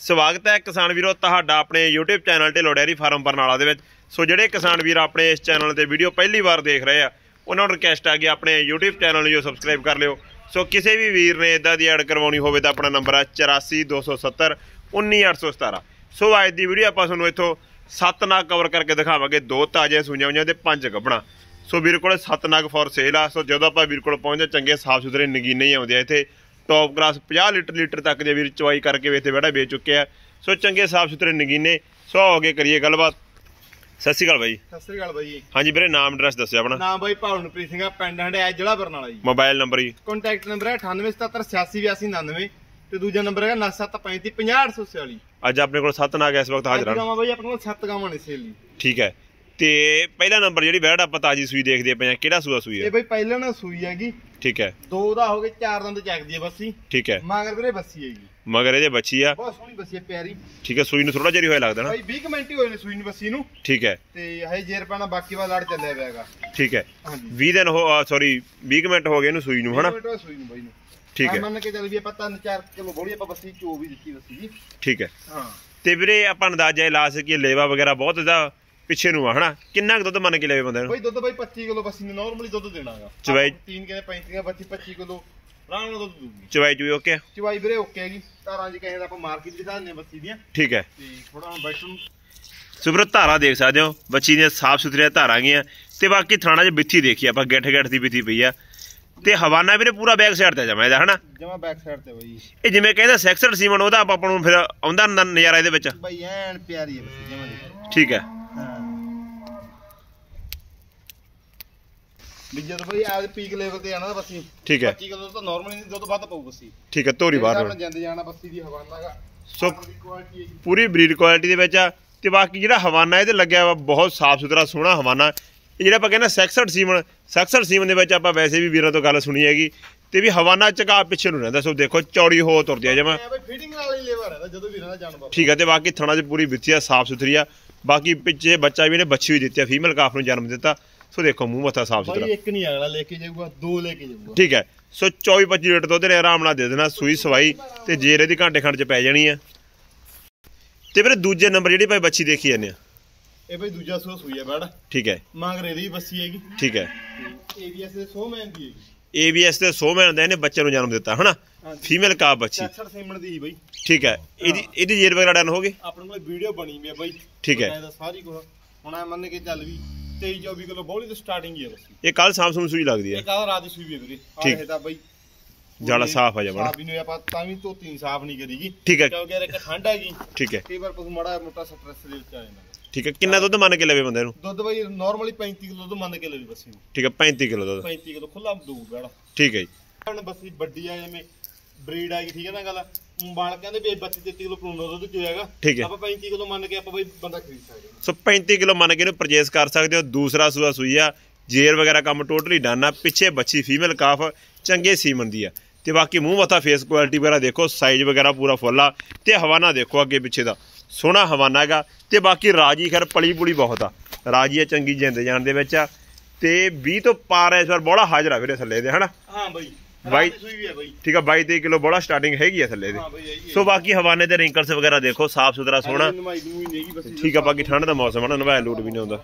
ਸਵਾਗਤ ਹੈ ਕਿਸਾਨ ਵੀਰੋ ਤੁਹਾਡਾ ਆਪਣੇ YouTube channel Dhillon dairy farm Barnala ਦੇ ਵਿੱਚ। ਸੋ ਜਿਹੜੇ ਕਿਸਾਨ ਵੀਰ ਆਪਣੇ ਇਸ ਚੈਨਲ ਤੇ ਵੀਡੀਓ ਪਹਿਲੀ ਵਾਰ ਦੇਖ ਰਹੇ ਆ ਉਹਨਾਂ ਨੂੰ ਰਿਕਵੈਸਟ ਆ ਕਿ ਆਪਣੇ YouTube ਚੈਨਲ ਨੂੰ ਸਬਸਕ੍ਰਾਈਬ ਕਰ ਲਿਓ। ਸੋ ਕਿਸੇ ਵੀ ਵੀਰ ਨੇ ਇਦਾਂ ਦੀ ਐਡ ਕਰਵਾਉਣੀ ਹੋਵੇ ਤਾਂ ਆਪਣਾ ਨੰਬਰ ਹੈ 84 270 19817। ਸੋ ਅੱਜ ਦੀ ਵੀਡੀਓ ਆਪਾਂ ਤੁਹਾਨੂੰ ਇੱਥੋਂ 7 ਨਾਗ ਕਵਰ ਕਰਕੇ ਦਿਖਾਵਾਂਗੇ, 2 ਤਾਜ਼ੇ ਸੂਈਆਂ ਹੋਈਆਂ ਤੇ 5 ਗੱਭਣਾ। ਸੋ ਵੀਰ ਕੋਲ 7 ਨਾਗ ਫॉर ਸੇਲ ਆ। ਸੋ ਜਦੋਂ ਆਪਾਂ ਵੀਰ ਕੋਲ ਪਹੁੰਚਦੇ ਚੰਗੇ ਸਾਫ ਸੁਥਰੇ ਨਗੀਨੇ ਹੀ ਆਉਂਦੇ ਆ ਇੱਥੇ। टॉप क्लास 50 लीटर तक के वीर चवाई करके इतने बेड़ा बेच चुके हैं। सो चंगे साफ सुथरे नगीने। सो आगे करिए गलबात। सत श्री अकाल भाई। सत श्री अकाल भाई। हाँ जी वीरे नाम एड्रैस दस्यो अपना। नाम भाई भावनप्रीत सिंह, पिंड हंडियाया, जिला बरनाला जी। मोबाइल नंबर जी। कॉन्टैक्ट नंबर है 9877888299 ते दूजा नंबर है 9735 50846। अज अपने को 7 नाग इस वक्त हाजिर हैं भाई। अपने को 7 गावां ने सेल। ठीक है। ਤੇ ਪਹਿਲਾ ਨੰਬਰ ਜਿਹੜੀ ਬੈੜ ਆਪਾਂ ਤਾਜੀ ਸੂਈ ਦੇਖਦੇ ਪਏ ਆ ਕਿਹੜਾ ਸੂਆ ਸੂਈ ਹੈ? ਇਹ ਬਈ ਪਹਿਲਾਂ ਨਾ ਸੂਈ ਹੈਗੀ। ਠੀਕ ਹੈ। 2 ਦਾ ਹੋ ਗਏ 4 ਦੰਦ ਚੱਕਦੀ ਹੈ ਬੱਸੀ। ਠੀਕ ਹੈ। ਮਗਰ ਵੀਰੇ ਬੱਸੀ ਹੈਗੀ। ਮਗਰ ਇਹਦੇ ਬੱਚੀ ਆ, ਬਹੁਤ ਸੋਹਣੀ ਬੱਸੀ ਹੈ, ਪਿਆਰੀ। ਠੀਕ ਹੈ। ਸੂਈ ਨੂੰ ਥੋੜਾ ਜਿਹਾ ਹੋਇਆ ਲੱਗਦਾ ਨਾ ਬਈ 20 ਮਿੰਟ ਹੀ ਹੋਏ ਨੇ ਸੂਈ ਨੂੰ ਬੱਸੀ ਨੂੰ। ਠੀਕ ਹੈ। ਤੇ ਹਜੇ ਜੇਰ ਪਾਣਾ ਬਾਕੀ ਵਾ ਲੜ ਚੱਲਿਆ ਪਿਆਗਾ। ਠੀਕ ਹੈ। ਹਾਂਜੀ 20 ਦਿਨ ਸੌਰੀ 20 ਮਿੰਟ ਹੋ ਗਏ ਇਹਨੂੰ ਸੂਈ ਨੂੰ ਹਨਾ। 20 ਮਿੰਟ ਸੂਈ ਨੂੰ ਬਈ ਨੂੰ। ਠੀਕ ਹੈ। ਮੰਨ ਕੇ ਚੱਲ ਵੀ ਆਪਾਂ 3-4 ਕਿਲੋ ਬੋਲੀ ਆਪਾਂ ਬੱਸੀ ਚੋ ਵੀ ਦਿੱਤੀ ਬੱਸੀ ਜੀ। ਠੀਕ ਹੈ। ਹਾਂ ਤੇ ਵੀਰੇ ਆਪਾਂ ਅੰਦਾਜ਼ਾ ਲਾ ਸਕੀਏ ਲੇਵਾ ਵਗੈਰਾ ਬਹੁਤ ਇਹਦਾ ਪਿੱਛੇ ਨੂੰ ਆ ਹਨਾ। ਕਿੰਨਾ ਕੁ ਦੁੱਧ ਮੰਨ ਕੇ ਲਵੇ ਬੰਦੇ ਨੂੰ? ਬਈ ਦੁੱਧ ਬਈ 25 ਕਿਲੋ ਬੱਸੀ ਨੇ ਨਾਰਮਲੀ ਦੁੱਧ ਦੇਣਾਗਾ। ਚਵਾਈ 3 ਕਹਿੰਦੇ 35 ਬੱਚੀ 25 ਕਿਲੋ ਆਰਾਮ ਨਾਲ ਦੁੱਧ ਦੂਗੀ। ਚਵਾਈ ਚੂਈ ਓਕੇ। ਚਵਾਈ ਵੀਰੇ ਓਕੇ ਹੈਗੀ। ਧਾਰਾਂ ਜੀ ਕਹੇ ਤਾਂ ਆਪਾਂ ਮਾਰਕੀਟ ਦਿਖਾ ਦਿੰਦੇ ਬੱਸੀ ਦੀਆਂ। ਠੀਕ ਹੈ। ਤੇ ਥੋੜਾ ਹੁਣ ਬੈਠਣ ਸੁਬਰ ਧਾਰਾਂ ਦੇਖ ਸਕਦੇ ਹੋ, ਬੱਚੀ ਦੀਆਂ ਸਾਫ ਸੁਥਰੀਆਂ ਧਾਰਾਂ ਗਈਆਂ ਤੇ ਬਾਕੀ ਥਾਣਾ 'ਚ ਬਿੱਥੀ ਦੇਖੀ ਆਪਾਂ, ਗਿੱਠ ਦੀ ਬਿੱਥੀ ਪਈ ਆ ਤੇ ਹਵਾਨਾ ਵੀਰੇ ਪੂਰਾ ਬੈਕ ਸਾਈਡ ਤੇ ਜਮਾ ਇਹਦਾ ਹਨਾ। ਜਮਾ ਬੈਕ ਸਾਈਡ ਤੇ ਬਈ ਇਹ ਜਿਵੇਂ ਕਹਿੰਦਾ ਸੈਕਸਡ ਸੀਮਨ ਉਹਦਾ ਆਪਾਂ ਨੂੰ ਫਿਰ ਆਉਂਦਾ ਨਜ਼ਾਰਾ ਇਹਦੇ ਵਿੱਚ ਬਈ ਐਨ ਪਿਆਰੀ ਹੈ ਬੱਸੀ ਜਮਾ ਦੀ। ਠੀਕ ਹੈ। ਹਾਂ ਵੀ ਜਦੋਂ ਬਈ ਆਪ ਪੀਕ ਲੈਵਲ ਤੇ ਆਣਾ ਬੱਸੀ। ਠੀਕ ਹੈ। 25 ਕਿਲੋ ਤਾਂ ਨਾਰਮਲੀ ਨਹੀਂ, ਦੁੱਧ ਵੱਧ ਪਾਊ ਬੱਸੀ। ਠੀਕ ਹੈ। ਧੋਰੀ ਬਾਹਰ ਨੂੰ ਜਾਂਦੇ ਜਾਣਾ ਬੱਸੀ ਦੀ ਹਵਾਨਾਗਾ। ਸੋ ਪੂਰੀ ਬਰੀਡ ਕੁਆਲਿਟੀ ਦੇ ਵਿੱਚ ਆ ਤੇ ਬਾਕੀ ਜਿਹੜਾ ਹਵਾਨਾ ਇਹਦੇ ਲੱਗਿਆ ਵਾ ਬਹੁਤ ਸਾਫ ਸੁਥਰਾ ਸੋਹਣਾ ਹਵਾਨਾ। ਇਹ ਜਿਹੜਾ ਆਪਾਂ ਕਹਿੰਦੇ ਸੈਕਸਡ ਸੀਮਨ ਦੇ ਵਿੱਚ ਆਪਾਂ ਵੈਸੇ ਵੀ ਵੀਰਾਂ ਤੋਂ ਗੱਲ ਸੁਣੀ ਹੈਗੀ ਤੇ ਵੀ ਹਵਾਨਾ ਚਕਾ ਪਿੱਛੇ ਨੂੰ ਰਹਿੰਦਾ। ਸੋ ਦੇਖੋ ਚੌੜੀ ਹੋ ਤੁਰਦੀ ਆ ਜਮਾ ਫੀਡਿੰਗ ਵਾਲੀ ਲੇਵਰ ਹੈ ਜਦੋਂ ਵੀਰਾਂ ਦਾ ਜਾਨਵਰ। ਠੀਕ ਹੈ। ਤੇ ਬਾਕੀ ਥਣਾ 'ਚ ਪੂਰੀ ਵਿੱਥੀ ਆ, ਸਾਫ ਸੁਥਰੀ ਆ। ਬਾਕੀ ਪਿੱਛੇ ਬੱਚਾ ਵੀ ਇਹਨੇ ਬੱਚੀ ਵੀ ਦਿੱਤੀ ਆ, ਫੀਮੇਲ ਕਾਫ ਨੂੰ ਜਨਮ ਦਿੱਤਾ। ਸੋ ਦੇਖੋ ਮੂੰਹ ਮੱਥਾ ਸਾਫ ਸੁਥਰਾ। ਇੱਕ ਨਹੀਂ ਅਗਲਾ ਲੈ ਕੇ ਜਾਊਗਾ, 2 ਲੈ ਕੇ ਜਾਊਗਾ। ਠੀਕ ਹੈ। ਸੋ 24-25 ਲੀਟਰ ਦੁੱਧ ਨੇ ਆਰਾਮ ਨਾਲ ਦੇ ਦੇਣਾ। ਸੂਈ ਸਵਾਈ ਤੇ ਜੇਰ ਇਹਦੀ ਘੰਟੇ ਖੰਡ 'ਚ ਪੈ ਜਾਣੀ ਆ। ਤੇ ਫਿਰ ਦੂਜੇ ਨੰਬਰ ਜਿਹੜੀ ਭਾਈ ਬੱਚੀ ਦੇਖੀ ਜਾਂਦੇ ਆ, ਇਹ ਭਾਈ ਦੂਜਾ ਸੂਆ ਸੂਈ ਹੈ ਬੜ। ਠੀਕ ਹੈ। ਮਗਰ ਇਹਦੀ ਬੱਸੀ ਹੈਗੀ। ਠੀਕ ਹੈ। ABS ਦੇ 100 ਮੈਨ ਦੀ ਹੈਗੀ। ABS ਦੇ 100 ਮੈਨ ਦਾ ਇਹਨੇ ਬੱਚੇ ਨੂੰ ਜਨਮ ਦਿੱਤਾ ਹਨਾ। ਫੀਮੇਲ ਕਾਫ ਬੱਚੀ 66 ਸੀਮਨ ਦੀ ਬਈ। ਠੀਕ ਹੈ। ਇਹਦੀ ਜੇਰ ਵਗੈਰਾ ਡਨ ਹੋ ਗਈ। ਆਪਣੇ ਕੋਲ ਵੀਡੀਓ ਬਣੀ ਵੀ ਹੈ ਬਈ। ਠੀਕ ਹੈ। ਸਾਰੀ ਕੁਝ ਹੁਣ ਆ ਮੰਨ ਕੇ ਚੱਲ ਵੀ 23-24 ਕਿਲੋ ਬੋਲੀ ਤੋਂ ਸਟਾਰਟਿੰਗ ਹੀ ਹੈ ਬੱਸੀ। ਇਹ ਕੱਲ ਸਾਮਸੂਮ ਸੂਈ ਲੱਗਦੀ ਹੈ। ਇਹ ਕੱਲ ਰਾਤ ਦੀ ਸੂਈ ਹੈ ਵੀਰੇ। ਆਹ ਤਾਂ ਬਈ ਜਾਲਾ ਸਾਫ ਆ ਜਾਵਾ। ਸਾਫ ਹੀ ਨਹੀਂ ਆਪਾਂ ਤਾਂ ਵੀ ਧੋਤੀ ਸਾਫ ਨਹੀਂ ਕਰੀਗੀ। ਠੀਕ ਹੈ। ਕਿਉਂਕਿ ਇਹ ਠੰਡ ਹੈਗੀ। ਠੀਕ ਹੈ। ਕਈ ਵਾਰ ਪਸ਼ੂ ਮਾੜਾ ਮੋਟਾ ਸਟ੍ਰੈਸ ਦੇ ਵਿੱਚ ਆ ਜਾਂਦਾ। ਠੀਕ ਹੈ। ਕਿੰਨਾ ਦੁੱਧ ਮੰਨ ਕੇ ਲਵੇ ਬੰਦੇ ਨੂੰ? ਦੁੱਧ ਬਈ ਨਾਰਮਲੀ 35 ਕਿਲੋ ਦੁੱਧ ਮੰਨ ਕੇ ਲਵੇ ਬੱਸੀ ਨੂੰ। ਠੀਕ ਹੈ। 35 ਕਿਲੋ ਦੁੱਧ। 35 ਕਿਲੋ ਖੁੱਲਾ ਦੂ ਬੜਾ। ਠੀਕ ਹੈ ਜੀ। ਹੁਣ ਬੱਸੀ ਵੱਡੀ ਆ ਜਿਵੇਂ ਬਰੀਡ ਆ ਗਈ। ਠੀਕ ਹੈ ਨਾ ਗੱਲ। ਬਾਲ ਕਹਿੰਦੇ ਵੀ ਬੱਚੀ 33 ਕਿਲੋ ਪਲੂਣਾ ਦੁੱਧ ਚੋਏਗਾ। ਆਪਾਂ 35 ਕਿਲੋ ਮੰਨ ਕੇ ਆਪਾਂ ਬਈ ਬੰਦਾ ਖਰੀਦ ਸਕਦੇ ਹਾਂ। ਸੋ 35 ਕਿਲੋ ਮੰਨ ਕੇ ਇਹਨੂੰ ਪਰਚੇਸ ਕਰ ਸਕਦੇ ਹੋ। ਦੂਸਰਾ ਸੂਆ ਸੂਈ ਆ, ਜੇਰ ਵਗੈਰਾ ਕੰਮ ਟੋਟਲੀ ਡਨ ਆ। ਪਿੱਛੇ ਬੱਚੀ ਫੀਮੇਲ ਕਾਫ ਚੰਗੇ ਸੀਮਨ ਦੀ ਆ ਤੇ ਬਾਕੀ ਮੂੰਹ ਮੱਥਾ ਫੇਸ ਕੁਆਲਿਟੀ ਵਗੈਰਾ ਦੇਖੋ, ਸਾਈਜ਼ ਵਗੈਰਾ ਪੂਰਾ ਫੁੱਲ ਆ ਤੇ ਹਵਾਨਾ ਦੇਖੋ ਅੱਗੇ ਪਿੱਛੇ ਦਾ ਸੋਹਣਾ ਹਵਾਨਾ ਹੈਗਾ। ਤੇ ਬਾਕੀ ਰਾਜੀ ਖੈਰ ਪਲੀ ਪੁਲੀ ਬਹੁਤ ਆ, ਰਾਜੀ ਆ ਚੰਗੀ ਜਿੰਦ ਜਾਣ ਦੇ ਵਿੱਚ ਆ ਤੇ 20 ਤੋਂ ਪਾਰ ਇਸ ਵਾਰ ਬੋਲਾ ਹਾਜ਼ਰ ਆ ਵੀਰੇ ਥੱਲੇ ਦੇ ਹਨਾ। ਹਾਂ ਬਈ 22 ਠੀਕ ਆ 22-23 ਕਿਲੋ ਬੋਲਾ ਸਟਾਰਟਿੰਗ ਹੈਗੀ ਆ ਥੱਲੇ ਦੇ। ਸੋ ਬਾਕੀ ਹਵਾਨੇ ਦੇ ਰਿੰਕਲਸ ਵਗੈਰਾ ਦੇਖੋ ਸਾਫ ਸੁਥਰਾ ਸੋਹਣਾ। ਠੀਕ ਆ। ਬਾਕੀ ਠੰਡ ਦਾ ਮੌਸਮ ਆ, ਨਵਾਇਆ ਲੂਟ ਵੀ ਨਹੀਂ ਆਉਂਦਾ।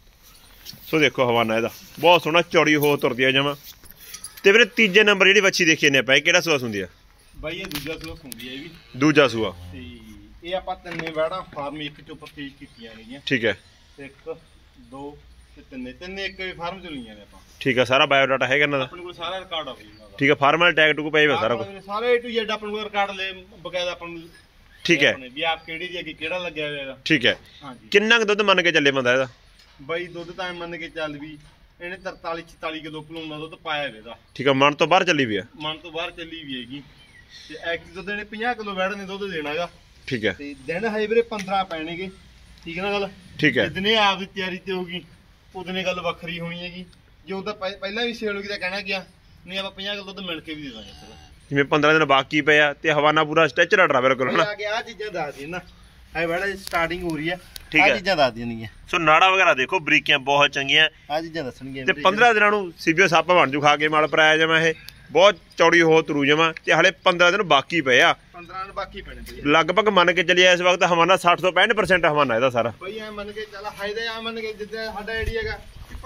ਸੋ ਦੇਖੋ ਹਵਾਨਾ ਇਹਦਾ ਬਹੁਤ ਸੋਹਣਾ, ਚੌੜੀ ਹੋ ਤੁਰਦੀ ਆ ਜਮਾ। ਤੇ ਵੀਰੇ ਤੀਜੇ ਨੰਬਰ ਜਿਹੜੀ ਬੱਚੀ ਦੇਖੀ ਨੇ ਪਏ ਕਿਹੜਾ ਸੂਆ ਸੁੰਦੀ ਆ? ਬਾਈ ਇਹ ਦੂਜਾ ਸੂਆ ਸੁੰਦੀ ਆ। ਇਹ ਵੀ ਦੂਜਾ ਸੂਆ। ਤੇ ਇਹ ਆਪਾਂ ਤਿੰਨੇ ਵੜਾ ਫਾਰਮ ਇੱਕ ਚੋਂ ਪਰਚੇਜ ਕੀਤੀਆਂ ਗਈਆਂ। ਠੀਕ ਹੈ। 1 2 ਤੇ ਤਿੰਨੇ ਇੱਕ ਫਾਰਮ ਚੋਂ ਲਈਆਂ ਨੇ ਆਪਾਂ। ਠੀਕ ਹੈ। ਸਾਰਾ ਬਾਇਓ ਡਾਟਾ ਹੈਗਾ ਇਹਨਾਂ ਦਾ? ਆਪਣੇ ਕੋਲ ਸਾਰਾ ਰਿਕਾਰਡ ਆ ਬਈ ਇਹਨਾਂ ਦਾ। ਠੀਕ ਹੈ। ਫਾਰਮਲ ਟੈਗ ਟੂਕ ਪਏ ਹੋਏ ਸਾਰਾ ਕੁਝ ਸਾਰੇ A to Z ਆਪਣੇ ਕੋਲ ਰਿਕਾਰਡ ਲੈ ਬਕਾਇਦਾ ਆਪਾਂ ਨੂੰ। ਠੀਕ ਹੈ। ਵੀ ਆਪ ਕਿਹੜੀ ਜਗ੍ਹਾ ਕਿਹੜਾ ਲੱਗਿਆ ਹੋਇਆ ਹੈਗਾ। ਠੀਕ ਹੈ। ਹਾਂਜੀ। ਕਿੰਨਾ ਕੁ ਦੁੱਧ ਮੰਨ ਕੇ ਚੱਲੇ ਬੰਦਾ ਇਹਦਾ? ਬਾਈ ਦੁੱਧ ਤਾਂ ਮੰਨ ਕੇ ਚੱਲ ਵੀ ਇਹਨੇ 43-44 ਕਿਲੋ ਪਲੂਣਾ ਦੁੱਧ ਪਾਇਆ ਵੇ ਇਹਦਾ। ਠੀਕ ਹੈ। ਮਨ ਤੋਂ ਬਾਹਰ ਚੱਲੀ ਵੀ ਆ? ਮਨ ਤੋਂ ਬਾਹਰ ਚੱਲੀ ਵੀ ਹੈਗੀ। ਤੇ ਐਕਚੁਅਲੀ ਦੁੱਧ ਇਹਨੇ 50 ਕਿਲੋ ਵੈੜ ਨੇ ਦੁੱਧ ਦੇਣਾਗਾ। ਠੀਕ ਹੈ। ਤੇ ਦਿਨ ਹਜੇ ਵੀਰੇ 15 ਪੈਣਗੇ। ਠੀਕ ਹੈ ਨਾ ਗੱਲ। ਠੀਕ ਹੈ। ਜਿੱਦਨੇ ਆਪ ਦੀ ਤਿਆਰੀ ਤੇ ਹੋਗੀ ਉਦਨੇ ਗੱਲ ਵੱਖਰੀ ਹੋਣੀ ਹੈਗੀ। ਜੇ ਉਹਦਾ ਪਹਿਲਾਂ ਵੀ ਸੇਲ ਹੋ ਗਈ ਤਾਂ ਕਹਿਣਾ ਗਿਆ ਨਹੀਂ ਆਪਾਂ 50 ਕਿਲੋ ਦੁੱਧ ਮਿਲ ਕੇ ਵੀ ਦੇ ਦਾਂਗੇ। ਜਿਵੇਂ 15 ਦਿਨ ਬਾਕੀ ਪਏ ਆ ਤੇ ਹਵਾਨਾ ਪੂਰਾ ਸਟੈਚਰ ਆ ਬਿਲਕੁਲ ਹਨਾ। ਆ ਚੀਜ਼ਾਂ ਦੱਸ ਦੇ ਨਾ ਹੈ ਬੜਾ ਸਟਾਰਟਿੰਗ ਹੋ ਰਹੀ ਆ। ਠੀਕ ਹੈ। ਆ ਚੀਜ਼ਾਂ ਦੱਸ ਦੇਣੀਆਂ। ਸੋ ਨਾੜਾ ਵਗੈਰਾ ਦੇਖੋ ਬਰੀਕੀਆਂ ਬਹੁਤ ਚੰਗੀਆਂ। ਆ ਚੀਜ਼ਾਂ ਦੱਸਣਗੀਆਂ ਤੇ 15 ਦਿਨਾਂ ਨੂੰ ਸੀਬੀਓ ਸੱਪ ਬਣ ਜੂ ਖਾ ਕੇ ਮਾਲ ਪਰਾਇਆ ਜਮਾ ਇਹ। ਬਹੁਤ ਚੌੜੀ ਹੋ ਤਰੂ ਜਮਾ ਤੇ ਹਲੇ 15 ਦਿਨ ਬਾਕੀ ਪਏ ਆ। 15 ਦਿਨ ਬਾਕੀ ਪੈਣੇ ਲਗਭਗ ਮੰਨ ਕੇ ਚੱਲਿਆ ਇਸ ਵਕਤ ਹਵਾਨਾ 60 ਤੋਂ 65% ਹਵਾਨਾ ਇਹਦਾ ਸਾਰਾ ਬਈ ਐ ਮੰਨ ਕੇ ਚੱਲ ਹਾਇਦਾ ਆ ਮੰਨ ਕੇ ਜਿੱਦਾਂ ਸਾਡਾ ਏਰੀਆ ਹੈਗਾ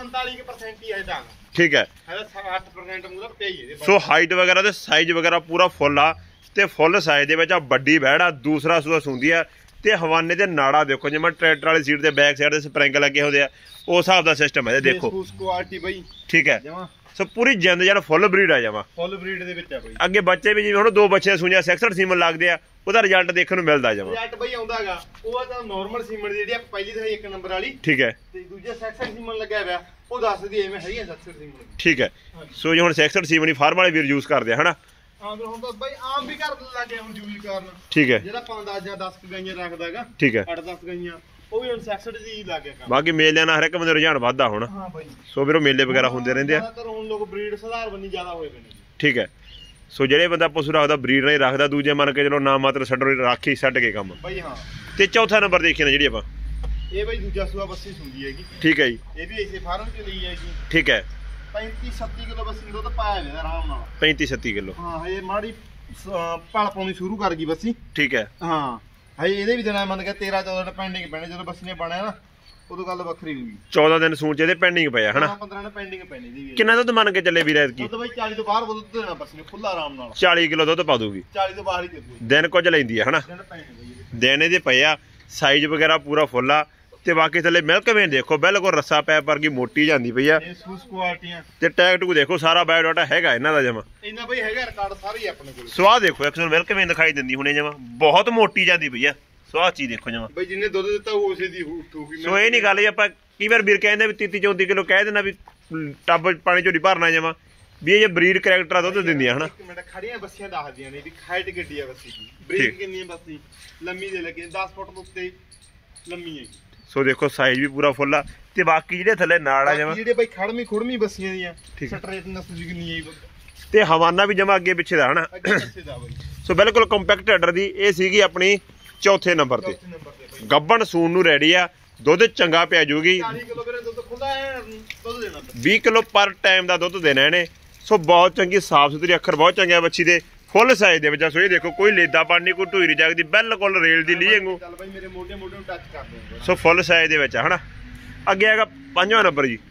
45% ਹੀ ਹੈ। ਠੀਕ ਹੈ, 8% ਮੂਰਾ ਪਿਆ ਹੀ। ਸੋ ਹਾਈਟ ਵਗੈਰਾ ਤੇ ਸਾਈਜ਼ ਵਗੈਰਾ ਪੂਰਾ ਫੁੱਲ ਆ ਤੇ ਫੁੱਲ ਸਾਈਜ਼ ਦੇ ਵਿੱਚ ਆ ਵੱਡੀ ਬੈੜ ਆ। ਦੂਸਰਾ ਸੂਆ ਸੁੰਦੀ ਆ ਤੇ ਹਵਾਨੇ ਦੇ ਨਾੜਾ ਦੇਖੋ ਜਿਵੇਂ ਟਰੈਕਟਰ ਵਾਲੀ ਸੀਟ ਦੇ ਬੈਕ ਸਾਈਡ ਤੇ ਸਪਰਿੰਗ ਲੱਗੇ ਹੁੰਦੇ ਆ, ਉਸ ਹਿਸਾਬ ਦਾ ਸਿਸਟਮ ਹੈ। ਦੇਖੋ ਕੁਆਲਿਟੀ ਬਈ ਠੀਕ ਹੈ, ਸੋ ਪੂਰੀ ਜਿੰਦ ਜਿਹੜਾ ਫੁੱਲ ਬਰੀਡ ਆ ਜਾਵਾ। ਫੁੱਲ ਬਰੀਡ ਦੇ ਵਿੱਚ ਆ ਬਈ। ਅੱਗੇ ਬੱਚੇ ਵੀ ਜਿਵੇਂ ਹੁਣ 2 ਬੱਚੇ ਸੂਈਆਂ 66 ਸੀਮਨ ਲੱਗਦੇ ਆ, ਉਹਦਾ ਰਿਜ਼ਲਟ ਦੇਖਣ ਨੂੰ ਮਿਲਦਾ ਜਾਵਾ। ਰਿਜ਼ਲਟ ਬਈ ਆਉਂਦਾਗਾ ਉਹ ਤਾਂ ਨਾਰਮਲ ਸੀਮਨ ਜਿਹੜੀ ਆ ਪਹਿਲੀ ਦਿਖਾਈ 1 ਨੰਬਰ ਵਾਲੀ। ਠੀਕ ਹੈ, ਤੇ ਦੂਜਾ 66 ਸੀਮਨ ਲੱਗਿਆ ਹੋਇਆ ਉਹ ਦੱਸਦੀ ਐਵੇਂ ਹੈਗੀ 66 ਸੀਮਨ। ਠੀਕ ਹੈ, ਸੋ ਜੇ ਹੁਣ 66 ਸੀਮਨ ਹੀ ਫਾਰਮ ਵਾਲੇ ਵੀਰ ਯੂਜ਼ ਕਰਦੇ ਆ ਹਨਾ। ਹਾਂ ਹੁਣ ਤਾਂ ਬਈ ਆਮ ਵੀ ਕਰ ਲੱਗੇ ਹੁਣ ਯੂਜ਼ ਕਰਨ। ਠੀਕ ਹੈ, ਜਿਹੜਾ 5 ਜਾਂ 10 ਗਾਈਆਂ ਰੱਖਦਾਗਾ। ਠੀਕ ਹੈ, 8-10 ਗਾਈਆਂ ਉਹ ਵੀ ਹੁਣ 66 ਦੀ ਲੱਗ ਗਿਆ ਕੰਮ। ਬਾਕੀ ਮੇਲਿਆਂ ਨਾਲ ਹਰ ਇੱਕ ਬੰਦੇ ਰੁਝਾਨ ਵੱਧਦਾ ਹੁਣ। ਹਾਂ ਬਈ, ਸੋ ਵੀਰੋ ਮੇਲੇ ਵਗੈਰਾ ਹੁੰਦੇ ਰਹਿੰਦੇ ਆ। ਜ਼ਿਆਦਾਤਰ ਹੁਣ ਲੋਕ ਬਰੀਡ ਸੁਧਾਰ ਬੰਨੀ ਜ਼ਿਆਦਾ ਹੋਏ ਪਏ ਨੇ। ਠੀਕ ਹੈ, ਸੋ ਜਿਹੜੇ ਬੰਦਾ ਪਸ਼ੂ ਰੱਖਦਾ ਬਰੀਡ ਨਹੀਂ ਰੱਖਦਾ, ਦੂਜੇ ਮੰਨ ਕੇ ਚਲੋ ਨਾ ਮਾਤਰ ਛੱਡੋ ਰਾਖੀ ਛੱਡ ਕੇ ਕੰਮ ਬਈ। ਹਾਂ ਤੇ ਚੌਥਾ ਨੰਬਰ ਦੇਖੀ ਨਾ ਜਿਹੜੀ ਆਪਾਂ, ਇਹ ਬਈ ਦੂਜਾ ਸੂਆ ਬੱਸੀ ਸੁੰਦੀ ਹੈਗੀ। ਠੀਕ ਹੈ ਜੀ, ਇਹ ਵੀ ਇਸੇ ਫਾਰਮ ਚ ਲਈ ਹੈਗੀ। ਠੀਕ ਹੈ, 35-37 ਕਿਲੋ ਬੱਸੀ ਦੁੱਧ ਪਾਇਆ ਜਾਂਦਾ ਆਰਾਮ ਨਾਲ। 35-37 ਕਿਲੋ। ਹਾਂ ਇਹ ਮਾੜੀ ਪਲ ਪਾਉਣੀ ਸ਼ੁਰੂ ਕਰ ਗਈ ਬੱਸੀ। ਠੀਕ ਹੈ, ਹਾਂ ਹਜੇ ਇਹਦੇ ਵੀ ਦਿਨਾਂ ਮੰਨ ਕੇ 13-14 ਦਿਨ ਪੈਂਡਿੰਗ ਪੈਣੇ। ਜਦੋਂ ਬੱਸੀ ਨੇ ਬਣਿਆ ਨਾ ਉਦੋਂ ਗੱਲ ਵੱਖਰੀ ਹੋਊਗੀ। 14 ਦਿਨ ਸੂਣ ਚ ਇਹਦੇ ਪੈਂਡਿੰਗ ਪਿਆ ਹਨਾ। 15 ਦਿਨ ਪੈਂਡਿੰਗ ਪੈਣੀ ਦੀ। ਕਿੰਨਾ ਦੁੱਧ ਮੰਨ ਕੇ ਚੱਲੇ ਵੀਰ ਐਤਕੀ? ਦੁੱਧ ਬਈ 40 ਤੋਂ ਬਾਹਰ ਦੁੱਧ ਦੇਣਾ ਬੱਸੀ ਨੇ ਖੁੱਲਾ ਆਰਾਮ ਨਾਲ। 40 ਕਿਲੋ ਦੁੱਧ ਪਾ ਦੂਗੀ। 40 ਤੋਂ ਬਾਹਰ ਹੀ ਦੇ ਦੂਗੀ। ਦਿਨ ਕੁਝ ਲੈਂਦੀ ਆ ਹਨਾ। ਦਿਨ ਇਹਦੇ ਪਏ ਆ, ਸਾਈਜ਼ ਵਗੈਰਾ ਪੂਰਾ ਫੁੱਲ ਆ ਤੇ ਬਾਕੀ ਥੱਲੇ ਮਿਲਕ ਵੇਨ ਦੇਖੋ ਬਿਲਕੁਲ ਰੱਸਾ ਪੈਪ ਵਰਗੀ ਮੋਟੀ ਜਾਂਦੀ ਪਈ ਆ। ਇਹ ਸੂਸ ਕੁਆਲਟੀਆਂ ਤੇ ਟੈਗ ਟੂ ਦੇਖੋ ਸਾਰਾ ਬਾਇਓਡਾਟਾ ਹੈਗਾ ਇਹਨਾਂ ਦਾ ਜਮਾ। ਇਹਨਾਂ ਬਈ ਹੈਗਾ ਰਿਕਾਰਡ ਸਾਰੇ ਆਪਣੇ ਕੋਲ। ਸਵਾਹ ਦੇਖੋ ਐਕਚੁਅਲ ਮਿਲਕ ਵੇਨ ਦਿਖਾਈ ਦਿੰਦੀ ਹੁਣੇ ਜਮਾ, ਬਹੁਤ ਮੋਟੀ ਜਾਂਦੀ ਪਈ ਆ। ਸਵਾਹ ਚੀਜ਼ ਦੇਖੋ ਜਮਾ ਬਈ ਜਿੰਨੇ ਦੁੱਧ ਦਿੱਤਾ ਉਸੇ ਦੀ ਉੱਠੂਗੀ। ਸੋ ਇਹ ਨਹੀਂ ਗੱਲ ਆਪਾਂ ਕਈ ਵਾਰ ਵੀਰ ਕਹਿੰਦੇ ਵੀ 33-34 ਕਿਲੋ ਕਹਿ ਦੇਣਾ ਵੀ ਟੱਬ ਪਾਣੀ ਝੋਲੀ ਭਰਨਾ ਜਮਾ, ਵੀ ਇਹ ਜੇ ਬਰੀਡ ਕਰੈਕਟਰ ਆ ਦੁੱਧ ਦਿੰਦੀਆਂ ਹਨਾ। ਇੱਕ ਮਿੰਟ ਖੜੀਆਂ ਬੱਸੀਆਂ ਦੱਸਦੀਆਂ ਨੇ ਵੀ ਹਾਈਟ ਕਿੱਡੀ ਆ ਬੱਸੀ ਦੀ, ਬਰੀਡ ਕਿੰਨੀ ਆ ਬੱਸੀ, ਲੰਮੀ ਦੇ ਲੱਗੇ 10 ਫੁੱਟ ਤੋਂ ਉੱਤੇ ਲੰਮੀ ਹੈ। ਸੋ ਦੇਖੋ ਸਾਈਜ਼ ਵੀ ਪੂਰਾ ਫੁੱਲ ਆ ਤੇ ਬਾਕੀ ਜਿਹੜੇ ਥੱਲੇ ਨਾਲ ਆ ਜਮਾ ਜਿਹੜੇ ਬਈ ਖੜਮੀ ਖੁੜਮੀ ਬੱਸੀਆਂ ਦੀਆਂ ਸਟ੍ਰੇਟਨੈਸ ਜੀ ਕਿੰਨੀ ਹੈ ਤੇ ਹਵਾਨਾ ਵੀ ਜਮਾ ਅੱਗੇ ਪਿੱਛੇ ਦਾ ਹਨਾ। ਸੋ ਬਿਲਕੁਲ ਕੰਪੈਕਟ ਆਰਡਰ ਦੀ ਇਹ ਸੀਗੀ ਆਪਣੀ ਚੌਥੇ ਨੰਬਰ ਤੇ। ਗੱਬਣ ਸੂਣ ਨੂੰ ਰੈਡੀ ਆ, ਦੁੱਧ ਚੰਗਾ ਪਿਆ ਜੂਗੀ। 40 ਕਿਲੋ ਵੀਰੇ ਦੁੱਧ ਖੁੱਲਾ ਹੈ, ਦੁੱਧ ਦੇਣਾ 20 ਕਿਲੋ ਪਰ ਟਾਈਮ ਦਾ ਦੁੱਧ ਦੇਣਾ ਇਹਨੇ। ਸੋ ਬਹੁਤ ਚੰਗੀ ਸਾਫ ਸੁਥਰੀ ਅੱਖਰ ਬਹੁਤ ਚੰਗੇ ਆ ਬੱਚੀ ਦੇ, ਫੁੱਲ ਸਾਈਜ਼ ਦੇ ਵਿੱਚ। ਸੋ ਇਹ ਦੇਖੋ ਕੋਈ ਲੇਦਾ ਪਾਣੀ ਕੋਈ ਢੂਈ ਜਾਗਦੀ, ਬਿਲਕੁਲ ਰੇਲ ਦੀ ਲੀ ਵਾਂਗੂ। ਚੱਲ ਬਾਈ ਮੇਰੇ ਮੋਢੇ ਮੋਢੇ ਨੂੰ ਟੱਚ ਕਰ ਦੇ। ਸੋ ਫੁੱਲ ਸਾਈਜ਼ ਦੇ ਵਿੱਚ ਹਨਾ। ਅੱਗੇ ਹੈਗਾ 5ਵਾਂ ਨੰਬਰ ਜੀ,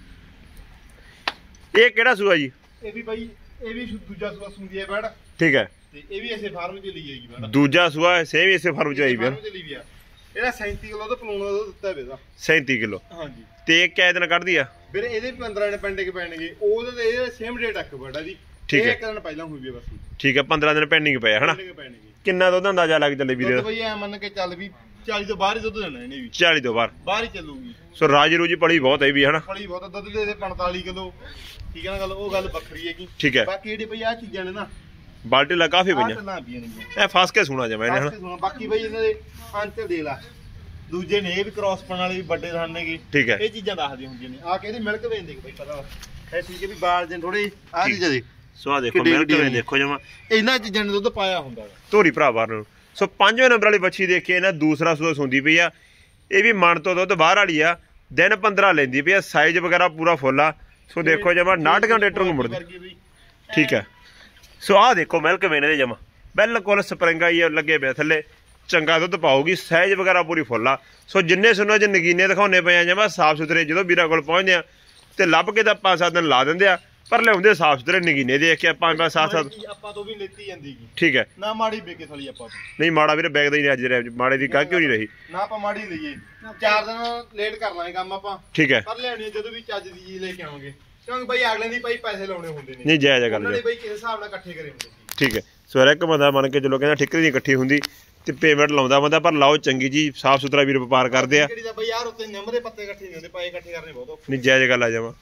ਇਹ ਕਿਹੜਾ ਸੂਆ ਜੀ? ਇਹ ਵੀ ਬਾਈ ਇਹ ਵੀ ਦੂਜਾ ਸੂਆ ਸੁੰਦੀ ਹੈ ਬੈੜ। ਠੀਕ ਹੈ, ਤੇ ਇਹ ਵੀ ਇਸੇ ਫਾਰਮ ਚ ਲਈ ਜਾਏਗੀ ਬੈੜ। ਦੂਜਾ ਸੂਆ ਸੇਮ ਇਸੇ ਫਾਰਮ ਚ ਆਈ ਪਿਆ। ਇਹਦਾ 37 ਕਿਲੋ ਦਾ ਪਲੂਣ ਦਾ ਦਿੱਤਾ ਵੇਦਾ। 37 ਕਿਲੋ। ਹਾਂਜੀ ਤੇ ਕਿੰਨੇ ਦਿਨ ਕੱਢਦੀ ਆ ਵੀਰੇ? ਇਹਦੇ ਵੀ 15 ਦਿਨ ਪੈਂਡਿੰਗ ਪੈਣਗੇ। ਉਹਦੇ ਤੇ ਇਹ ਸੇਮ ਡੇਟ ਰੱਖ ਬੜਾ ਦੀ। ਠੀਕ ਹੈ, 1 ਦਿਨ ਪਹਿਲਾਂ ਹੋਈ ਵੀ ਬਸ। ਠੀਕ ਹੈ, 15 ਦਿਨ ਪੈਂਡਿੰਗ ਪਏ ਹਨਾ। ਕਿੰਨਾ ਦੁੱਧ ਅੰਦਾਜ਼ਾ ਲੱਗ ਚੱਲੇ ਵੀਰੇ? ਦੁੱਧ ਬਈ ਐ ਮੰਨ ਕੇ ਚੱਲ ਵੀ 40 ਤੋਂ ਬਾਹਰ ਹੀ ਦੁੱਧ ਦੇਣਾ ਇਹਨੇ ਵੀ। 40 ਤੋਂ ਬਾਹਰ ਹੀ ਚੱਲੂਗੀ। ਸੋ ਰਾਜੀ ਰੂਜੀ ਪਲੀ ਬਹੁਤ ਹੈ ਵੀ ਹਨਾ। ਪਲੀ ਬਹੁਤ ਦੁੱਧ ਦੇ 45 ਕਿਲੋ। ਠੀਕ ਹੈ ਨਾ ਗੱਲ, ਉਹ ਗੱਲ ਵੱਖਰੀ ਹੈਗੀ। ਠੀਕ ਹੈ, ਬਾਕੀ ਜਿਹੜੇ ਬਈ ਆ ਚੀਜ਼ਾਂ ਨੇ ਨਾ ਬਾਲਟੀ ਲਾ ਕਾਫੀ ਪਈਆਂ ਇਹ ਇਹ ਫਸ ਕੇ ਸੁਣਾ ਜਾਵੇ ਇਹਨੇ ਹਨਾ। ਬਾਕੀ ਬਈ ਇਹਨਾਂ ਦੇ ਅੰਤ ਦੇ ਲਾ ਦੂਜੇ ਨੇ ਇਹ ਵੀ ਕ੍ਰਾਸ ਪਣ ਵਾਲੇ ਵੀ ਵੱਡੇ ਥਾਨ ਨੇਗੇ। ਠੀਕ ਹੈ, ਇਹ ਚੀਜ਼ਾਂ ਦੱਸਦੀਆਂ ਹੁੰਦੀਆਂ ਨੇ। ਆ ਕੇ ਇਹਦੀ ਮਿਲਕ ਵੇਚਦੇ ਬਈ ਪਤਾ ਹੈ। ਠੀਕ ਹੈ ਵੀ ਬਾਲ ਦੇ ਥੋੜੇ ਆ ਚੀਜ਼ਾਂ ਦੇ। ਸੋ ਆ ਦੇਖੋ ਮਿਲਕ ਵੇਚ ਦੇਖੋ ਜਮਾ, ਇਹਨਾਂ ਚੀਜ਼ਾਂ ਨੇ ਦੁੱਧ ਪਾਇਆ ਹੁੰਦਾ ਧੋਰੀ ਭਰਾ ਬਾਹਰ ਨੂੰ। ਸੋ 5ਵੇਂ ਨੰਬਰ ਵਾਲੀ ਬੱਚੀ ਦੇਖੀ ਇਹਨਾਂ ਦੂਸਰਾ ਸੂਆ ਸੁੰਦੀ ਪਈ ਆ। ਇਹ ਵੀ ਮਣ ਤੋਂ ਦੁੱਧ ਬਾਹਰ ਵਾਲੀ ਆ, ਦਿਨ 15 ਲੈਂਦੀ ਪਈ ਆ। ਸਾਈਜ਼ ਵਗੈਰਾ ਪੂਰਾ ਫੁੱਲ ਆ। ਸੋ ਦੇਖੋ ਜਮਾ 69 ਲੀਟਰ ਨੂੰ ਮੁੜਦੀ। ਠੀਕ ਹੈ, ਸੋ ਆਹ ਦੇਖੋ ਮਿਲਕ ਵੇਨ ਦੇ ਜਮਾ ਬਿਲਕੁਲ ਸਪਰਿੰਗ ਆਈ ਲੱਗੇ ਪਿਆ ਥੱਲੇ, ਚੰਗਾ ਦੁੱਧ ਪਾਉਗੀ। ਸਾਈਜ਼ ਵਗੈਰਾ ਪੂਰੀ ਫੁੱਲ ਆ। ਸੋ ਜਿੰਨੇ ਸੁਣੋ ਜੇ ਨਗੀਨੇ ਦਿਖਾਉਣੇ ਪਏ ਆ ਜਮਾ ਸਾਫ ਸੁਥਰੇ। ਜਦੋਂ ਵੀਰਾਂ ਕੋਲ ਪਹੁੰਚਦੇ ਆ ਤੇ ਲੱਭ ਕੇ ਤਾਂ 5-7 ਦਿਨ ਲਾ ਦਿੰਦੇ ਆ, ਪਰ ਲਿਆਉਂਦੇ ਸਾਫ ਸੁਥਰੇ ਨਗੀਨੇ ਦੇਖ ਕੇ 5-7 ਆਪਾਂ ਤੋਂ ਵੀ ਲੈਤੀ ਜਾਂਦੀ। ਠੀਕ ਹੈ, ਨਾ ਮਾੜੀ ਵੇਕੇ ਥਲੀ ਆਪਾਂ ਨਹੀਂ ਮਾੜਾ ਵੀਰੇ ਬੈਗ ਦਾ ਹੀ ਅੱਜ ਦੇ ਮਾੜੇ ਦੀ ਕਾਹ ਕਿਉਂ ਨਹੀਂ ਰਹੀ ਨਾ। ਆਪਾਂ ਮਾੜੀ ਲਈਏ 4 ਦਿਨ ਲੇਟ ਕਰ ਲਾਂਗੇ ਕੰਮ ਆਪਾਂ। ਠੀਕ ਹੈ, ਪਰ ਲਿਆਉਣੀ ਜਦੋਂ ਵੀ ਚੱਜ ਦੀ ਚੀਜ਼ ਲੈ ਕੇ ਆਵਾਂਗੇ, ਕਿਉਂਕਿ ਬਾਈ ਅਗਲੇ ਦੀ ਭਾਈ ਪੈਸੇ ਲਾਉਣੇ ਹੁੰਦੇ ਨੇ। ਨਹੀਂ ਜਾਇਜ਼ ਗੱਲ ਉਹਨਾਂ ਨੇ ਬਾਈ ਕਿਸ ਹਿਸਾਬ ਨਾਲ ਇਕੱਠੇ ਕਰੇ ਹੁੰਦੇ ਸੀ। ਠੀਕ ਹੈ, ਸੋ ਇੱਕ ਬੰਦਾ ਮੰਨ ਕੇ ਚਲੋ ਕਹਿੰਦਾ ਠਿਕਰੀ ਨਹੀਂ ਇਕੱਠੀ ਹੁੰਦੀ ਤੇ ਪੇਮੈਂਟ ਲਾਉਂਦਾ ਬੰਦਾ, ਪਰ ਲਾਓ ਚੰਗੀ ਜੀ ਸਾਫ ਸੁਥਰਾ ਵੀਰ ਵਪਾਰ ਕਰਦੇ ਆ। ਕਿਹੜੀ ਦਾ ਬਾਈ ਯਾਰ ਉੱਤੇ ਨਿੰਮ ਦੇ ਪੱਤੇ ਇਕੱਠੇ ਨਹੀਂ ਹੁੰਦੇ, ਪਾਏ ਇਕੱਠੇ ਕਰਨੇ ਬਹੁਤ ਔਖੇ। ਨਹੀਂ ਜਾਇਜ਼ ਗੱਲ ਆ ਜਾਵਾਂ।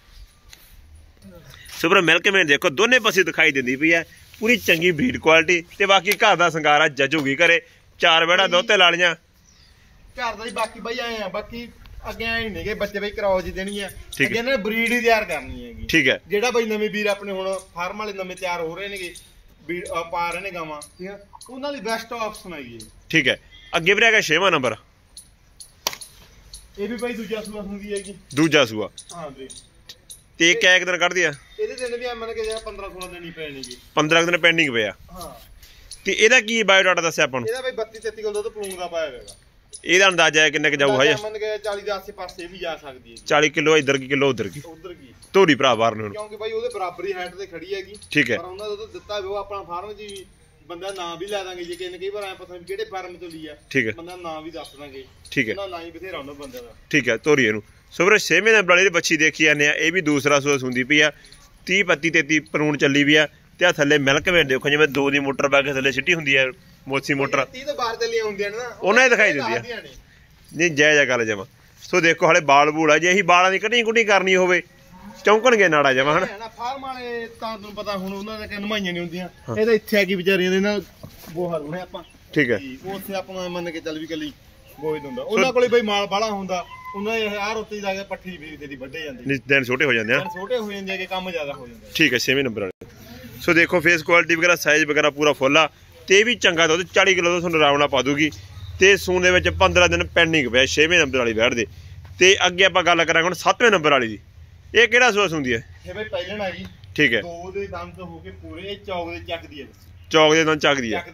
ਸੁਪਰ ਮਿਲਕ ਵੇਨ ਦੇਖੋ ਦੋਨੇ ਪਾਸੇ ਦਿਖਾਈ ਦਿੰਦੀ ਪਈ ਆ, ਪੂਰੀ ਚੰਗੀ ਬਰੀਡ ਕੁਆਲਿਟੀ। ਤੇ ਬਾਕੀ ਘਰ ਦਾ ਸੰਗਾਰ ਆ, ਜੱਜੂਗੀ ਘਰੇ 4 ਵੇੜਾ ਦੁੱਧ ਤੇ ਲਾ ਲੀਆਂ ਘਰ ਦਾ ਹੀ। ਬਾਕੀ ਬਾਈ ਆਏ ਆ, ਬਾਕੀ ਅੱਗੇ ਆਏ ਨਹੀਂਗੇ ਬੱਚੇ ਬਈ ਕਰਾਓ ਜੀ ਦੇਣੀ ਆ। ਠੀਕ ਅੱਗੇ ਇਹਨਾਂ ਨੇ ਬਰੀਡ ਹੀ ਤਿਆਰ ਕਰਨੀ ਹੈਗੀ। ਠੀਕ ਹੈ, ਜਿਹੜਾ ਬਾਈ ਨਵੇਂ ਵੀਰ ਆਪਣੇ ਹੁਣ ਫਾਰਮ ਵਾਲੇ ਨਵੇਂ ਤਿਆਰ ਹੋ ਰਹੇ ਨੇਗੇ, ਪਾ ਰਹੇ ਨੇ ਗਾਵਾਂ, ਠੀਕ ਹੈ, ਉਹਨਾਂ ਲਈ ਬੈਸਟ ਆਪਸ਼ਨ ਆਈ ਹੈ। ਠੀਕ ਹੈ, ਅੱਗੇ ਵੀ ਹੈਗਾ 6ਵਾਂ ਨੰਬਰ। ਇਹ ਵੀ ਬਾਈ ਦੂਜਾ ਸੂਆ ਹੁੰਦੀ ਹੈਗੀ। ਦੂਜਾ ਸੂਆ। ਹਾਂ ਵੀਰੇ ਤੇ ਕਿੰਨੇ ਦਿਨ ਕੱਢਦੀ ਆ? ਇਹਦੇ ਦਿਨ ਵੀ ਮੰਨ ਕੇ 15-16 ਦਿਨ ਹੀ ਪੈਣਗੇ। 15 ਦਿਨ ਪੈਂਡਿੰਗ ਪਿਆ। ਹਾਂ। ਤੇ ਇਹਦਾ ਕੀ ਬਾਇਓਡਾਟਾ ਦੱਸਿਆ ਆਪਾਂ ਨੂੰ? ਇਹਦਾ ਬਈ 32-33 ਕਿਲੋ ਦੁੱਧ ਪਲੂਣ ਦਾ ਪਾਇਆ ਹੋਵੇਗਾ। ਇਹਦਾ ਅੰਦਾਜ਼ਾ ਹੈ ਕਿੰਨੇ ਕ ਜਾਊ? ਹਜੇ ਮੰਨ ਕੇ 40 ਦੇ ਆਸੇ-ਪਾਸੇ ਵੀ ਜਾ ਸਕਦੀ ਹੈ। 40 ਕਿਲੋ ਇੱਧਰ ਕੀ ਕਿਲੋ ਉੱਧਰ ਕੀ ਧੋਰੀ ਭਰਾ ਬਾਹਰ ਨੂੰ, ਕਿਉਂਕਿ ਬਾਈ ਉਹਦੇ ਬਰਾਬਰ ਹੀ ਹਾਈਟ ਤੇ ਖੜੀ ਹੈਗੀ। ਠੀਕ ਹੈ। ਪਰ ਉਹਨਾਂ ਦਾ ਦੁੱਧ ਦਿੱਤਾ ਵੀ ਉਹ ਆਪਣਾ ਫਾਰਮ 'ਚ ਵੀ ਬੰਦਾ ਨਾਂ ਵੀ ਲੈ ਦਾਂਗੇ, ਜੇ ਕਿਸੇ ਕਈ ਵਾਰ ਐ ਪਤਾ ਕਿਹੜੇ ਫਾਰਮ ਤੋਂ ਲਈ ਆ। ਠੀਕ ਹੈ। ਬੰਦਾ ਨਾਂ ਵੀ ਦੱਸ ਦਾਂਗੇ। ਠੀਕ ਹੈ। ਉਹਨਾਂ ਨਾਂ ਹੀ ਬਥੇਰਾ ਉਹਨਾਂ ਬੰਦੇ ਦਾ। ਠੀਕ ਹੈ। ਧੋਰੀ ਇਹਨੂੰ ਸੋ ਵੀਰੇ 6ਵੇਂ ਨੰਬਰ ਵਾਲੀ ਬੱਚੀ ਦੇਖੀ ਜਾਂਦੇ ਆ। ਇਹ ਵੀ ਦੂਸਰਾ ਸੂਆ ਹੁੰਦੀ ਪਈ ਆ। 30-32-33 ਪਰੂਣ ਚੱਲੀ ਵੀ ਆ। ਤੇ ਆ ਥੱਲੇ ਮਿਲਕ ਵੇਟ ਦੇਖੋ, ਜਿਵੇਂ 2 ਦੀ ਮੋਟਰ ਪਾ ਕੇ ਥੱਲੇ ਸਿੱਟੀ ਹੁੰਦੀ ਆ ਮੋਸੀ ਮੋਟਰ, 30 ਤੋਂ ਬਾਹਰ ਚੱਲੀਆਂ ਹੁੰਦੀਆਂ ਨੇ ਨਾ, ਉਹਨਾਂ ਹੀ ਦਿਖਾਈ ਦਿੰਦੀ ਆ। ਨਹੀਂ ਜਾਇਜ਼ ਗੱਲ ਜਮਾ। ਸੋ ਦੇਖੋ ਹਲੇ ਬਾਲ ਬੂਲ ਆ, ਜੇ ਅਸੀਂ ਬਾਲਾਂ ਦੀ ਕਟਿੰਗ ਕੁਟਿੰਗ ਕਰਨੀ ਹੋਵੇ ਚੌਂਕਣਗੇ ਨਾੜਾ ਜਮਾ ਹਨ। ਫਾਰਮ ਵਾਲੇ ਤਾਂ ਤੁਹਾਨੂੰ ਪਤਾ ਹੁਣ ਉਹਨਾਂ ਦੇ ਨਮਾਈਆਂ ਨਹੀਂ ਹੁੰਦੀਆਂ, ਇਹ ਤਾਂ ਇੱਥੇ ਆ ਗਈ ਵਿਚਾਰੀਆਂ ਦੇ ਨਾਲ ਗੋਹਾ ਰੋਣੇ ਆਪਾਂ। ਠੀਕ ਹੈ। ਉੱਥੇ ਆਪਾਂ ਮੰਨ ਕੇ ਚੱਲ ਵੀ ਕੱਲੀ ਗੋਹੇ ਹੁੰਦਾ, ਉਹਨਾਂ ਕੋਲੇ ਬਈ ਮਾਲ ਬਾਲਾ ਹੁੰਦਾ, ਉਹਨਾਂ ਦੇ ਆਹ ਰੋਟੀ ਜਾ ਕੇ ਪੱਠੀ ਵੀ ਦੀ ਵੱਢੇ ਜਾਂਦੇ, ਦਿਨ ਛੋਟੇ ਹੋ ਜਾਂਦੇ ਆ, ਛੋਟੇ ਹੋ ਜਾਂਦੇ ਆ ਕਿ ਕੰਮ ਜ਼ਿਆਦਾ ਹੋ ਜਾਂਦਾ। ਠੀਕ ਹੈ। 6ਵੇਂ ਨੰਬਰ ਵਾਲੇ ਸੋ ਦੇਖੋ ਫੇਸ ਕੁਆਲਿਟੀ ਵਗੈਰਾ ਸਾਈਜ਼ ਵਗੈਰਾ ਪੂਰਾ ਫੁੱਲ ਆ। ਤੇ ਇਹ ਵੀ ਚੰਗਾ ਦੁੱਧ 40 ਕਿਲੋ ਦਾ ਤੁਹਾਨੂੰ ਆਰਾਮ ਨਾਲ ਪਾ ਦੂਗੀ। ਤੇ ਸੂਣ ਦੇ ਵਿੱਚ 15 ਦਿਨ ਪੈਂਡਿੰਗ ਪਿਆ 6ਵੇਂ ਨੰਬਰ ਵਾਲੀ ਬੈਠ ਦੇ। ਤੇ ਅੱਗੇ ਆਪਾਂ ਗੱਲ ਕਰਾਂਗੇ ਹੁਣ 7ਵੇਂ ਨੰਬਰ ਵਾਲੀ ਦੀ। ਇਹ ਕਿਹੜਾ ਸੂਆ ਹੁੰਦੀ ਹੈ? ਇਹ ਬਈ ਪਹਿਲਣ ਆ ਜੀ। ਠੀਕ ਹੈ। 2 ਦੇ ਦੰਦ ਹੋ ਕੇ ਪੂਰੇ ਚੌਕ ਦੇ ਚੱਕਦੀ ਹੈ, ਚੌਕ ਦੇ ਦੰਦ ਚੱਕਦੀ ਹੈ।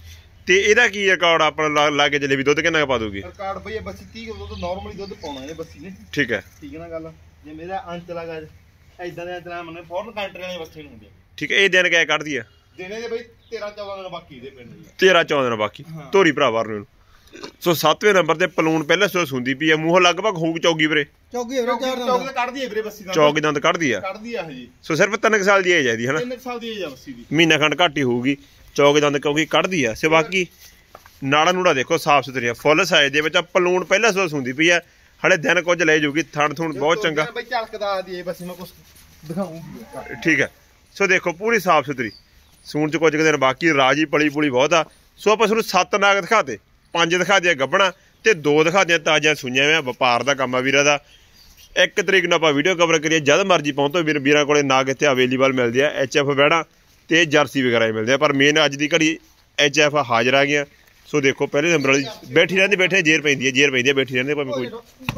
ਤੇ ਇਹਦਾ ਕੀ ਰਿਕਾਰਡ ਆਪਣਾ ਲਾ ਕੇ ਚੱਲੇ ਵੀ ਦੁੱਧ ਕਿੰਨਾ ਪਾ ਦੂਗੀ? ਰਿਕਾਰਡ ਬਈ ਬੱਸੀ 30 ਕਿਲੋ ਦੁੱਧ ਨਾਰਮਲੀ ਦੁੱਧ ਪਾਉਣਾ ਇਹਨੇ ਬੱਸੀ ਨੇ। ਠੀਕ ਹੈ। ਠੀਕ ਹੈ ਨਾ ਗੱਲ। ਜੇ ਮੇਰਾ ਅੰਚਲਾ ਗਾ ਇਦਾਂ ਦੇ ਅੰਚਲਾ ਮਨੇ ਫੋਰਨ ਕੰਟਰੀ ਵਾਲੇ ਬੱਸੇ ਨੂੰ ਹੁੰਦੇ। ਠੀਕ ਹੈ। ਇਹ ਦਿਨ ਕਿਆ ਕੱਢਦੀ ਆ? ਦਿਨੇ ਦੇ ਬਈ 13-14 ਦਿਨ ਬਾਕੀ ਇਹਦੇ ਪਿੰਡ ਦੇ, 13-14 ਦਿਨ ਬਾਕੀ ਧੋਰੀ ਭਰਾ ਬਾਹਰ ਨੂੰ। ਸੋ 7ਵੇਂ ਨੰਬਰ ਤੇ ਪਲੂਣ ਪਹਿਲਾਂ ਸੋ ਹੁੰਦੀ ਪਈ ਆ, ਮੂੰਹ ਲਗਭਗ ਹੋਊ ਚੌਗੀ ਵੀਰੇ। ਚੌਗੀ ਚੌਕ ਕੱਢਦੀ ਹੈ ਵੀਰੇ ਬੱਸੀ ਦਾ, ਚੌਗੀ ਦੰਦ ਕੱਢਦੀ ਆ ਹਜੀ। ਸੋ ਸਿਰਫ 3 ਸਾਲ ਦੀ ਏਜ ਹੈ ਦੀ ਹਨਾ, 3 ਸਾਲ ਦੀ ਏਜ ਆ ਬੱਸੀ ਦੀ, ਮਹੀਨਾ ਖੰਡ ਘੱਟ ਹੀ ਹੋਊਗੀ। ਚੌਗੇ ਦੰਦ ਕਿਉਂਕਿ ਕੱਢਦੀ ਆ। ਸੇ ਬਾਕੀ ਨਾੜਾ ਨੂੜਾ ਦੇਖੋ ਸਾਫ ਸੁਥਰੀ ਆ, ਫੁੱਲ ਸਾਈਜ਼ ਦੇ ਵਿੱਚ ਆ। ਪਲੂਣ ਪਹਿਲਾਂ ਸੋ ਹੁੰਦੀ ਪਈ ਆ, ਹਲੇ ਦਿਨ ਕੁਝ ਲੈ ਜੂਗੀ। ਥਣ ਥੁਣ ਬਹੁਤ ਚੰਗਾ ਬਈ ਝਲਕਦਾ ਦੀ ਬੱਸੀ ਮੈਂ ਕੁਝ ਦਿਖਾਉਂਗੀ। ਠੀਕ ਹੈ। ਸੋ ਦੇਖੋ ਪੂਰੀ ਸਾਫ ਸੁਥਰੀ, ਸੂਣ ਚ ਕੁਝ ਦਿਨ ਬਾਕੀ, ਰਾਜੀ ਪਲੀ ਪੁਲੀ ਬਹੁਤ ਆ। ਸੋ ਆਪਾਂ ਤੁਹਾਨੂੰ 7 ਨਾਗ ਦਿਖਾਤੇ, 5 ਦਿਖਾ ਦਿਆ ਗੱਭਣਾ ਤੇ 2 ਦਿਖਾ ਦਿਆ ਤਾਜ਼ਾ ਸੁਈਆਂ ਹੋਈਆਂ। ਵਪਾਰ ਦਾ ਕੰਮ ਆ ਵੀਰਾਂ ਦਾ। 1 ਤਰੀਕ ਨੂੰ ਆਪਾਂ ਵੀਡੀਓ ਕਵਰ ਕਰੀਏ, ਜਦ ਮਰਜੀ ਪਹੁੰਚੋ। ਵੀਰਾਂ ਕੋਲੇ ਨਾਗ ਇੱਥੇ ਅਵੇਲੇਬਲ ਮਿਲਦੇ ਆ, HF ਵੈੜਾਂ ਤੇ ਜਰਸੀ ਵਗੈਰਾ ਹੀ ਮਿਲਦੇ ਆ। ਪਰ ਮੇਨ ਅੱਜ ਦੀ ਘੜੀ HF ਹਾਜ਼ਰ ਆ ਗਈਆਂ। ਸੋ ਦੇਖੋ ਪਹਿਲੇ ਨੰਬਰ ਵਾਲੀ ਬੈਠੀ ਰਹਿੰਦੀ, ਬੈਠੇ ਜੇਰ ਪੈਂਦੀ ਹੈ ਬੈਠੀ ਰਹਿੰਦੀ ਭਾਵੇਂ ਕੋਈ।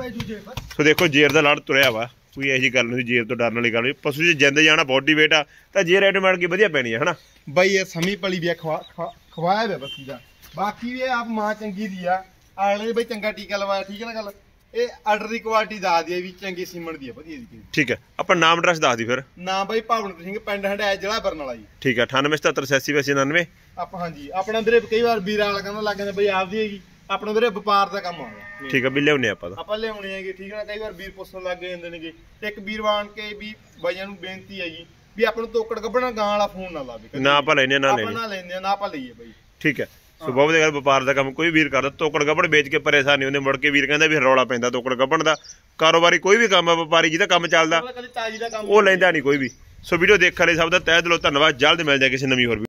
ਸੋ ਦੇਖੋ ਜੇਰ ਦਾ ਲੜ ਤੁਰਿਆ ਵਾ, ਕੋਈ ਇਹੋ ਜਿਹੀ ਗੱਲ ਨਹੀਂ ਜੇਰ ਤੋਂ ਡਰਨ ਵਾਲੀ ਗੱਲ ਨਹੀਂ। ਪਸ਼ੂ ਜੇ ਜਿੰਦ ਜਾਣਾ ਬੋਡੀ ਵੇਟ ਆ ਤਾਂ ਜੇਰ ਆਟੋਮੈਟਿਕ ਵਧੀਆ ਪੈਣੀ ਹੈ ਹਨਾ ਬਾਈ। ਇਹ ਸਮੀ ਪਲੀ ਵੀ ਖਵਾਇਆ ਵੇ ਬੱਸੀ ਦਾ। ਬਾਕੀ ਵੀ ਆਪ ਮਾਂ ਚੰਗੀ ਦੀ ਆ, ਆਲੇ ਬਈ ਚੰਗਾ ਟੀਕਾ ਲਵਾਇਆ। ਠੀਕ ਹੈ ਨਾ ਗੱਲ। ਇਹ ਆਰਡਰ ਦੀ ਕੁਆਲਿਟੀ ਦੱਸ ਦੀ ਵੀ ਚੰਗੀ ਸੀਮਣ ਦੀ ਆ, ਵਧੀਆ ਦੀ। ਠੀਕ ਹੈ। ਆਪਾਂ ਨਾਮ ਐਡਰੈਸ ਦੱਸ ਦੀ ਫਿਰ। ਨਾਮ ਬਾਈ ਭਵਨਪ੍ਰੀਤ ਸਿੰਘ, ਪਿੰਡ ਹੰਡਾਇਆ, ਜ਼ਿਲ੍ਹਾ ਬਰਨਾਲਾ ਜੀ। ਠੀਕ ਹੈ। 9877888299। ਆਪਾਂ ਹਾਂਜੀ ਆਪਣਾ ਵੀਰੇ ਕਈ ਵਾਰ ਵੀਰਾਂ ਵਾਲਾ ਕਹਿੰਦਾ ਲੱਗ ਜਾਂਦਾ ਬਈ ਆਪਦੀ ਹੈਗੀ, ਆਪਣਾ ਵੀਰੇ ਵਪਾਰ ਦਾ ਕੰਮ ਆਉਂਦਾ। ਠੀਕ ਹੈ। ਵੀ ਲਿਆਉਣੇ ਆਪਾਂ ਲਿਆਉਣੇ ਹੈਗੇ। ਠੀਕ ਹੈ। ਕਈ ਵਾਰ ਵੀਰ ਪੁੱਛਣ ਲੱਗ ਜਾਂਦੇ ਨੇਗੇ। ਇੱਕ ਵੀਰਵਾਨ ਕੇ ਵੀ ਬਾਈਆਂ ਨੂੰ ਬੇਨਤੀ ਹੈਗੀ ਵੀ ਆਪਾਂ ਨੂੰ ਤੋਕੜ ਕੱਢਣਾ ਗਾਂ ਵਾਲਾ ਫੋਨ ਨਾ ਲਾਵੇ, ਨਾ ਆਪਾਂ ਲੈਨੇ ਨਾ ਲੈਂਦੇ ਨਾ ਆਪਾਂ ਲਈਏ ਬਾਈ। ਠੀਕ ਹੈ। ਸੋ ਬਹੁਤ ਵਧੀਆ ਗੱਲ। ਵਪਾਰ ਦਾ ਕੰਮ ਕੋਈ ਵੀਰ ਕਰਦਾ, ਤੋਕੜ ਗੱਭਣ ਵੇਚ ਕੇ ਪਰੇਸ਼ਾਨ ਨਹੀਂ ਹੁੰਦੇ। ਮੁੜ ਕੇ ਵੀਰ ਕਹਿੰਦਾ ਵੀ ਰੌਲਾ ਪੈਂਦਾ ਤੋਕੜ ਗੱਭਣ ਦਾ। ਕਾਰੋਬਾਰੀ ਕੋਈ ਵੀ ਕੰਮ ਆ, ਵਪਾਰੀ ਜਿਹਦਾ ਕੰਮ ਚੱਲਦਾ ਉਹ ਲੈਂਦਾ ਨਹੀਂ ਕੋਈ ਵੀ। ਸੋ ਵੀਡੀਓ ਦੇਖਣ ਲਈ ਸਭ ਦਾ ਤਹਿ ਦਿਲੋਂ ਧੰਨਵਾਦ। ਜਲਦ ਮਿਲਦੇ ਆ ਕਿਸੇ ਨਵੀਂ ਹੋਰ